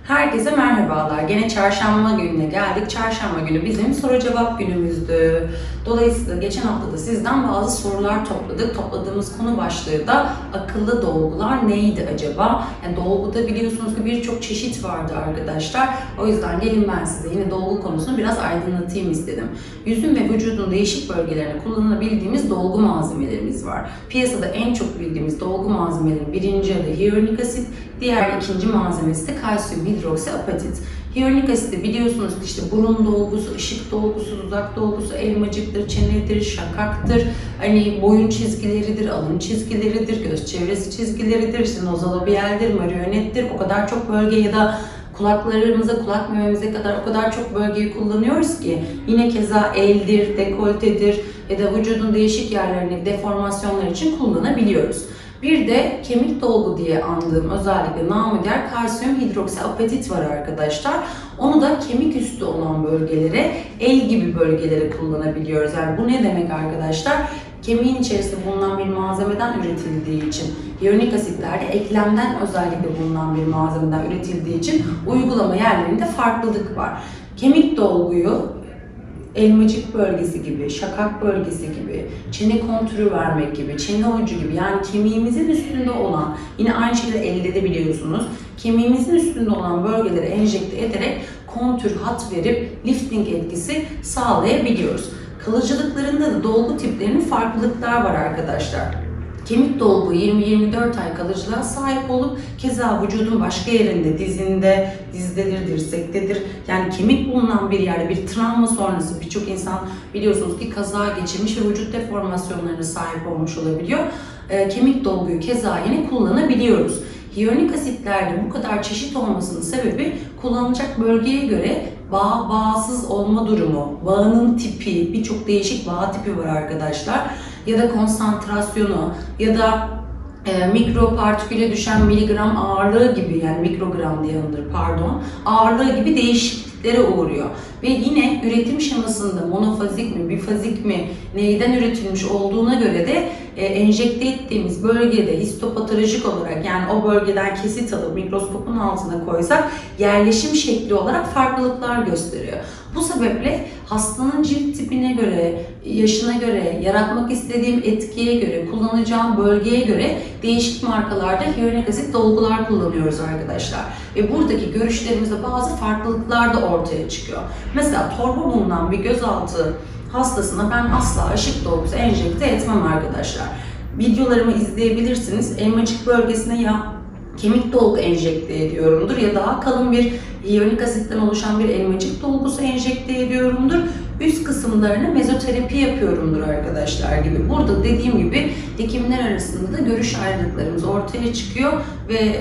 Herkese merhabalar. Gene çarşamba gününe geldik. Çarşamba günü bizim soru cevap günümüzdü. Dolayısıyla geçen hafta da sizden bazı sorular topladık. Topladığımız konu başlığı da akıllı dolgular neydi acaba? Yani dolguda biliyorsunuz ki birçok çeşit vardı arkadaşlar. O yüzden gelin ben size yine dolgu konusunu biraz aydınlatayım istedim. Yüzün ve vücudun değişik bölgelerine kullanabildiğimiz dolgu malzemelerimiz var. Piyasada en çok bildiğimiz dolgu malzemelerinin birinci adı hyaluronik asit, ikinci malzemesi de kalsiyum hidroksiapatit. Hyaluronik asiti biliyorsunuz ki işte burun dolgusu, ışık dolgusu, dudak dolgusu, elmacıktır, çenedir, şakaktır, hani boyun çizgileridir, alın çizgileridir, göz çevresi çizgileridir, işte nozolabiyeldir, marionettir, o kadar çok bölge ya da kulaklarımıza, kulak mememize kadar o kadar çok bölgeyi kullanıyoruz ki yine keza eldir, dekoltedir ya da vücudun değişik yerlerini deformasyonlar için kullanabiliyoruz. Bir de kemik dolgu diye andığım özellikle namı diğer kalsiyum hidroksiapatit var arkadaşlar. Onu da kemik üstü olan bölgelere, el gibi bölgelere kullanabiliyoruz. Yani bu ne demek arkadaşlar? Kemiğin içerisinde bulunan bir malzemeden üretildiği için, hyaluronik asitlerde eklemden özellikle bulunan bir malzemeden üretildiği için uygulama yerlerinde farklılık var. Kemik dolguyu elmacık bölgesi gibi, şakak bölgesi gibi, çene kontürü vermek gibi, çene ucu gibi, yani kemiğimizin üstünde olan, yine aynı şekilde elde de biliyorsunuz, kemiğimizin üstünde olan bölgelere enjekte ederek kontür, hat verip lifting etkisi sağlayabiliyoruz. Kalıcılıklarında da dolgu tiplerinin farklılıklar var arkadaşlar. Kemik dolgu 20-24 ay kalıcılığa sahip olup keza vücudun başka yerinde, dizinde, dizdedir, dirsektedir. Yani kemik bulunan bir yerde bir travma sonrası birçok insan biliyorsunuz ki kaza geçirmiş ve vücut deformasyonlarına sahip olmuş olabiliyor. Kemik dolguyu keza yine kullanabiliyoruz. Hyaluronik asitlerde bu kadar çeşit olmasının sebebi kullanılacak bölgeye göre bağsız olma durumu, bağının tipi, birçok değişik bağ tipi var arkadaşlar. Ya da konsantrasyonu ya da mikropartiküle düşen miligram ağırlığı gibi, yani mikrogram diye anılır pardon, ağırlığı gibi değişikliklere uğruyor. Ve yine üretim şemasında monofazik mi, bifazik mi, neyden üretilmiş olduğuna göre de enjekte ettiğimiz bölgede histopatolojik olarak, yani o bölgeden kesit alıp mikroskopun altına koysak yerleşim şekli olarak farklılıklar gösteriyor. Bu sebeple hastanın cilt tipine göre, yaşına göre, yaratmak istediğim etkiye göre, kullanacağım bölgeye göre değişik markalarda hyaluronik asit dolgular kullanıyoruz arkadaşlar. Ve buradaki görüşlerimizde bazı farklılıklar da ortaya çıkıyor. Mesela torba bulunan bir gözaltı hastasına ben asla ışık dolgusu enjekte etmem arkadaşlar. Videolarımı izleyebilirsiniz. Elmacık bölgesine ya kemik dolgu enjekte ediyorumdur ya daha kalın bir hyaluronik asitten oluşan bir elmacık dolgusu enjekte ediyorumdur. Üst kısımlarını mezoterapi yapıyorumdur arkadaşlar gibi. Burada dediğim gibi hekimler arasında da görüş ayrılıklarımız ortaya çıkıyor ve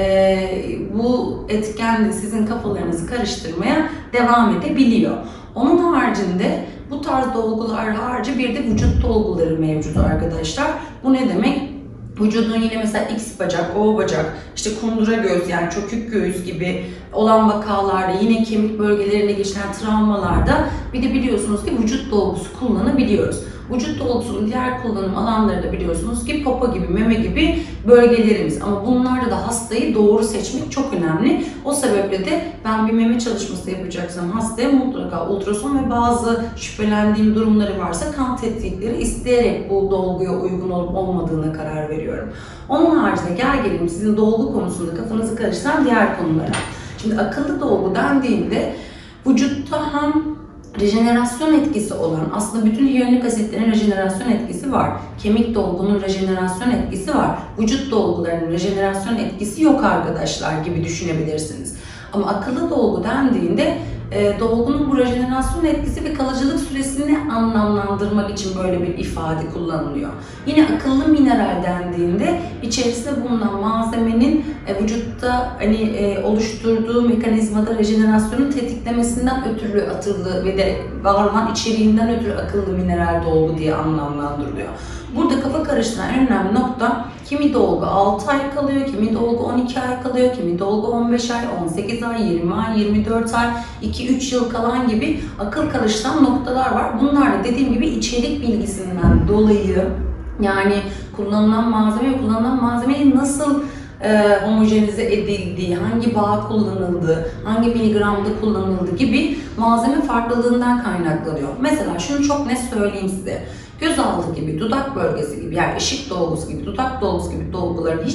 bu etken de sizin kafalarınızı karıştırmaya devam edebiliyor. Onun haricinde bu tarz dolgular harici bir de vücut dolguları mevcut arkadaşlar. Bu ne demek? Vücudun yine mesela X bacak, O bacak, işte kundura göğüs yani çökük göğüs gibi olan vakalarda, yine kemik bölgelerine geçiren travmalarda bir de biliyorsunuz ki vücut dolgusu kullanabiliyoruz. Vücut dolgusunun diğer kullanım alanları da biliyorsunuz ki popo gibi, meme gibi bölgelerimiz. Ama bunlarda da hastayı doğru seçmek çok önemli. O sebeple de ben bir meme çalışması yapacaksam hastaya mutlaka ultrason ve bazı şüphelendiğim durumları varsa kan tetkikleri isteyerek bu dolguya uygun olup olmadığına karar veriyorum. Onun haricinde gel gelelim sizin dolgu konusunda kafanızı karıştıran diğer konulara. Şimdi akıllı dolgu dendiğinde vücutta hem rejenerasyon etkisi olan, aslında bütün hyaluronik asitlerin rejenerasyon etkisi var. Kemik dolgunun rejenerasyon etkisi var. Vücut dolgularının rejenerasyon etkisi yok arkadaşlar gibi düşünebilirsiniz. Ama akıllı dolgu dendiğinde dolgunun bu rejenerasyon etkisi ve kalıcılık süresini anlamlandırmak için böyle bir ifade kullanılıyor. Yine akıllı mineral dendiğinde içerisinde bulunan malzemenin vücutta oluşturduğu mekanizmada rejenerasyonun tetiklemesinden ötürü atıldığı ve de var olan içeriğinden ötürü akıllı mineral dolgu diye anlamlandırılıyor. Burada kafa karıştıran en önemli nokta, kimi dolgu 6 ay kalıyor, kimi dolgu 12 ay kalıyor, kimi dolgu 15 ay, 18 ay, 20 ay, 24 ay, 2-3 yıl kalan gibi akıl karıştıran noktalar var. Bunlar da dediğim gibi içerik bilgisinden dolayı, yani kullanılan malzemeyi nasıl homojenize edildiği, hangi bağ kullanıldığı, hangi miligramda kullanıldığı gibi malzeme farklılığından kaynaklanıyor. Mesela şunu çok net söyleyeyim size. Göz altı gibi, dudak bölgesi gibi, yani ışık dolgusu gibi, dudak dolgusu gibi dolguların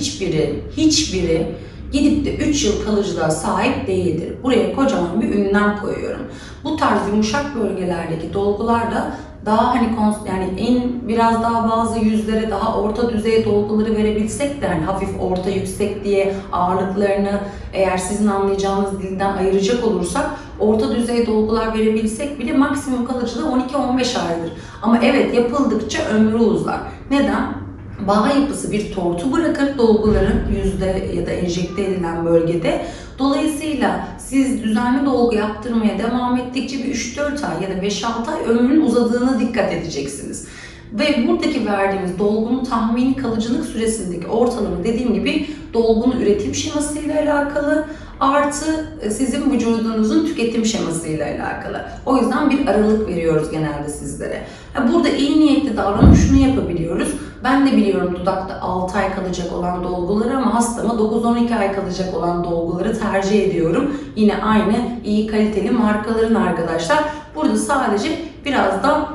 hiçbiri gidip de 3 yıl kalıcılığa sahip değildir. Buraya kocaman bir ünlem koyuyorum. Bu tarz yumuşak bölgelerdeki dolgular da daha biraz daha bazı yüzlere daha orta düzey dolguları verebilsek de hani hafif orta yüksek diye ağırlıklarını eğer sizin anlayacağınız dilden ayıracak olursak orta düzey dolgular verebilsek bile maksimum kalıcılığı 12-15 aydır. Ama evet, yapıldıkça ömrü uzar. Neden? Bağ yapısı bir tortu bırakır dolguların yüzde ya da enjekte edilen bölgede. Dolayısıyla siz düzenli dolgu yaptırmaya devam ettikçe bir 3-4 ay ya da 5-6 ay ömrünün uzadığına dikkat edeceksiniz. Ve buradaki verdiğimiz dolgunun tahmini kalıcılık süresindeki ortalama, dediğim gibi, dolgunun üretim şemasıyla alakalı artı sizin vücudunuzun tüketim şemasıyla alakalı. O yüzden bir aralık veriyoruz genelde sizlere. Burada iyi niyetli davranıp şunu yapabiliyoruz. Ben de biliyorum dudakta 6 ay kalacak olan dolguları ama hastama 9-12 ay kalacak olan dolguları tercih ediyorum. Yine aynı iyi kaliteli markaların arkadaşlar. Burada sadece biraz da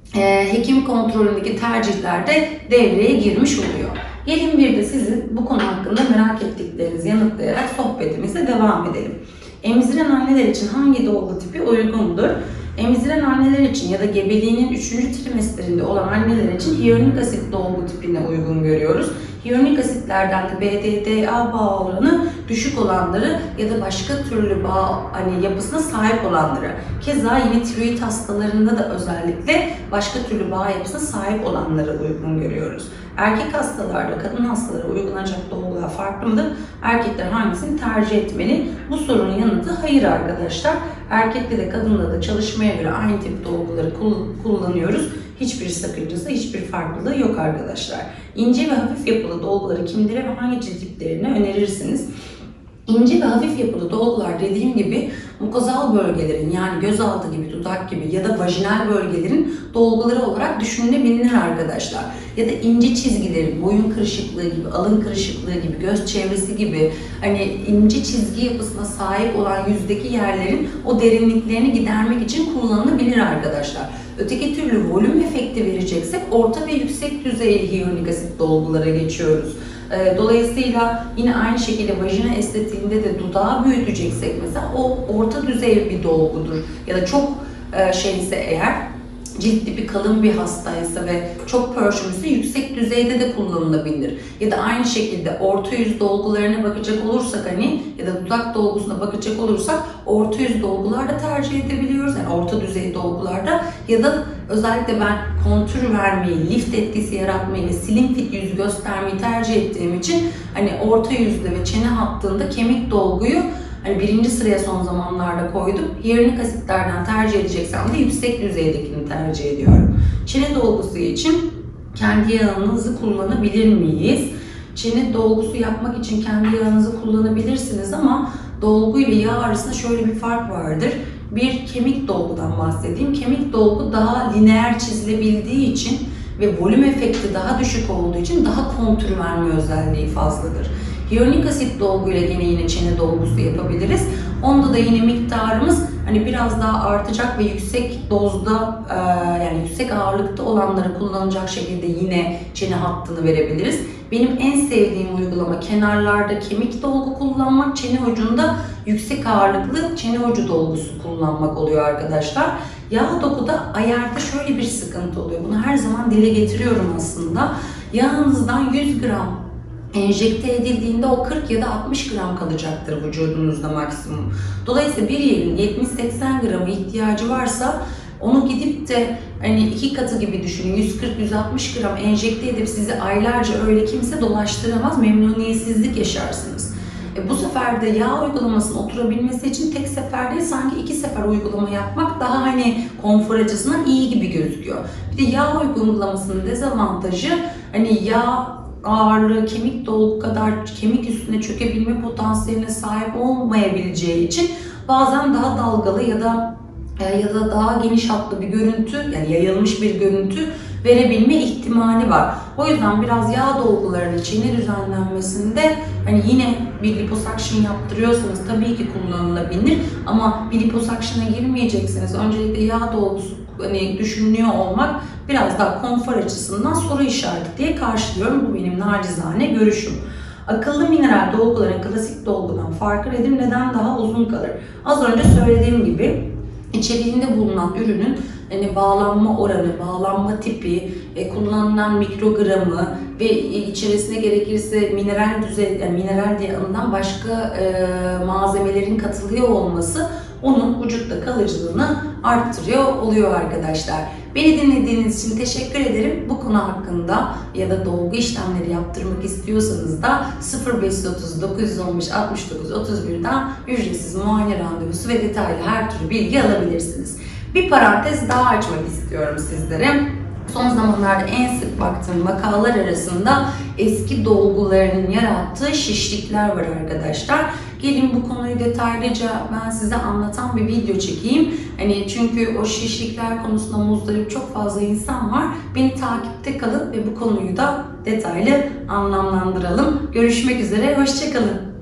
hekim kontrolündeki tercihler de devreye girmiş oluyor. Gelin bir de sizin bu konu hakkında merak ettiklerinizi yanıtlayarak sohbetimize devam edelim. Emziren anneler için hangi dolgu tipi uygundur? Emziren anneler için ya da gebeliğinin 3. trimestlerinde olan anneler için hyaluronik asit dolgu tipine uygun görüyoruz. Hyaluronik asitlerden de BDDA bağ oranı düşük olanları ya da başka türlü bağ yapısına sahip olanları. Keza yine tiroid hastalarında da özellikle başka türlü bağ yapısına sahip olanları uygun görüyoruz. Erkek hastalarda kadın hastalara uygulanacak dolgular farklı mıdır? Erkekler hangisini tercih etmeli? Bu sorunun yanıtı hayır arkadaşlar. Erkekte de kadında da çalışmaya göre aynı tip dolguları kullanıyoruz. Hiçbir sakıncası, hiçbir farklılığı yok arkadaşlar. İnce ve hafif yapılı dolguları kimlere ve hangi cilt tiplerine önerirsiniz? İnce ve hafif yapılı dolgular, dediğim gibi, mukozal bölgelerin, yani gözaltı gibi, dudak gibi ya da vajinal bölgelerin dolguları olarak düşünülebilir arkadaşlar. Ya da ince çizgilerin, boyun kırışıklığı gibi, alın kırışıklığı gibi, göz çevresi gibi ince çizgi yapısına sahip olan yüzdeki yerlerin o derinliklerini gidermek için kullanılabilir arkadaşlar. Öteki türlü volüm efekti vereceksek orta ve yüksek düzeyli hyaluronik asit dolgulara geçiyoruz. Dolayısıyla yine aynı şekilde vajina estetiğinde de dudağı büyüteceksek mesela o orta düzey bir dolgudur. Ya da çok eğer cilt tipi kalın bir hastaysa ve çok pörçümüzse yüksek düzeyde de kullanılabilir. Ya da aynı şekilde orta yüz dolgularına bakacak olursak ya da dudak dolgusuna bakacak olursak orta yüz dolgular da tercih edebiliyoruz. Yani orta düzey dolgularda ya da özellikle ben kontür vermeyi, lift etkisi yaratmayı ve slim fit yüz göstermeyi tercih ettiğim için orta yüzde ve çene hattında kemik dolguyu birinci sıraya son zamanlarda koydum. Hyaluronik asitlerden tercih edeceksem de yüksek düzeydekini tercih ediyorum. Çene dolgusu için kendi yağınızı kullanabilir miyiz? Çene dolgusu yapmak için kendi yağınızı kullanabilirsiniz ama dolgu ile yağ arasında şöyle bir fark vardır. Bir kemik dolgudan bahsedeyim. Kemik dolgu daha lineer çizilebildiği için ve volüm efekti daha düşük olduğu için daha kontür verme özelliği fazladır. Hyaluronik asit dolguyla yine çene dolgusu yapabiliriz. Onda da yine miktarımız biraz daha artacak ve yüksek dozda yani yüksek ağırlıkta olanları kullanacak şekilde yine çene hattını verebiliriz. Benim en sevdiğim uygulama kenarlarda kemik dolgu kullanmak, çene ucunda yüksek ağırlıklı çene ucu dolgusu kullanmak oluyor arkadaşlar. Yağ dokuda ayarda şöyle bir sıkıntı oluyor. Bunu her zaman dile getiriyorum aslında. Yağınızdan 100 gram enjekte edildiğinde o 40 ya da 60 gram kalacaktır vücudunuzda maksimum. Dolayısıyla bir yerin 70-80 gramı ihtiyacı varsa onu gidip de 2 katı gibi düşünün, 140-160 gram enjekte edip sizi aylarca öyle kimse dolaştıramaz, memnuniyetsizlik yaşarsınız. Bu sefer de yağ uygulamasının oturabilmesi için tek sefer değil, sanki 2 sefer uygulama yapmak daha konfor açısından iyi gibi gözüküyor. Bir de yağ uygulamasının dezavantajı yağ ağırlığı kemik dolgu kadar kemik üstüne çökebilme potansiyeline sahip olmayabileceği için bazen daha dalgalı ya da daha geniş hatlı bir görüntü, yani yayılmış bir görüntü verebilme ihtimali var. O yüzden biraz yağ dolgularının çene düzenlenmesinde hani yine bir liposuction yaptırıyorsanız tabii ki kullanılabilir ama bir liposuction'a girmeyeceksiniz. Öncelikle yağ dolgusu hani düşünüyor olmak biraz daha konfor açısından soru işareti diye karşılıyorum. Bu benim nacizane görüşüm. Akıllı mineral dolguların klasik dolgudan farkı nedir? Neden daha uzun kalır? Az önce söylediğim gibi içeriğinde bulunan ürünün hani bağlanma oranı, bağlanma tipi, kullanılan mikrogramı ve içerisine gerekirse mineral düzey, yani mineral diye anılan başka malzemelerin katılıyor olması onun vücutta kalıcılığını arttırıyor oluyor arkadaşlar. Beni dinlediğiniz için teşekkür ederim. Bu konu hakkında ya da dolgu işlemleri yaptırmak istiyorsanız da 0530 915 69 31'den ücretsiz muayene randevusu ve detaylı her türlü bilgi alabilirsiniz. Bir parantez daha açmak istiyorum sizlere. Son zamanlarda en sık baktığım vakalar arasında eski dolgularının yarattığı şişlikler var arkadaşlar. Gelin bu konuyu detaylıca ben size anlatan bir video çekeyim. Hani çünkü o şişlikler konusunda muzdarip çok fazla insan var. Beni takipte kalın ve bu konuyu da detaylı anlamlandıralım. Görüşmek üzere, hoşça kalın.